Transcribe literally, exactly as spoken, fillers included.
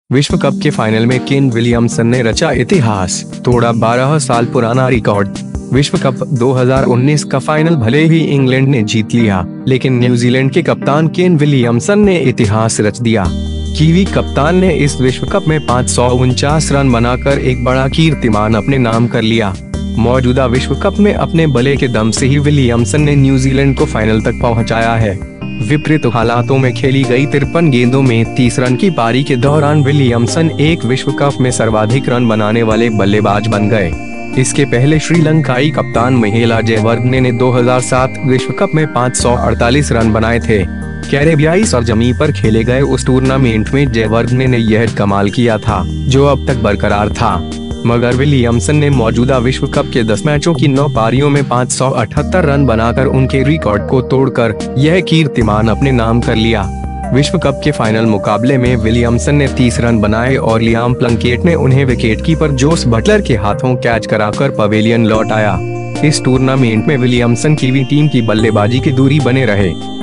विश्व कप के फाइनल में केन विलियमसन ने रचा इतिहास, तोड़ा बारह साल पुराना रिकॉर्ड। विश्व कप दो हज़ार उन्नीस का फाइनल भले ही इंग्लैंड ने जीत लिया, लेकिन न्यूजीलैंड के कप्तान केन विलियमसन ने इतिहास रच दिया। कीवी कप्तान ने इस विश्व कप में पाँच सौ उनचास रन बनाकर एक बड़ा कीर्तिमान अपने नाम कर लिया। मौजूदा विश्व कप में अपने बल्ले के दम से ही विलियमसन ने न्यूजीलैंड को फाइनल तक पहुंचाया है। विपरीत हालातों में खेली गई तिरपन गेंदों में तीस रन की पारी के दौरान विलियमसन एक विश्व कप में सर्वाधिक रन बनाने वाले बल्लेबाज बन गए। इसके पहले श्रीलंकाई कप्तान महिला जयवर्धने ने दो हज़ार सात विश्व कप में पाँच सौ अड़तालीस रन बनाए थे। कैरेबियाई सरजमी पर खेले गए उस टूर्नामेंट में जयवर्धने ने यह कमाल किया था, जो अब तक बरकरार था। मगर विलियमसन ने मौजूदा विश्व कप के दस मैचों की नौ पारियों में पाँच सौ अठहत्तर रन बनाकर उनके रिकॉर्ड को तोड़कर यह कीर्तिमान अपने नाम कर लिया। विश्व कप के फाइनल मुकाबले में विलियमसन ने तीस रन बनाए और लियाम प्लंकेट ने उन्हें विकेटकीपर जोस बटलर के हाथों कैच कराकर पवेलियन लौटाया। इस टूर्नामेंट में विलियमसन कीवी टीम की बल्लेबाजी की दूरी बने रहे।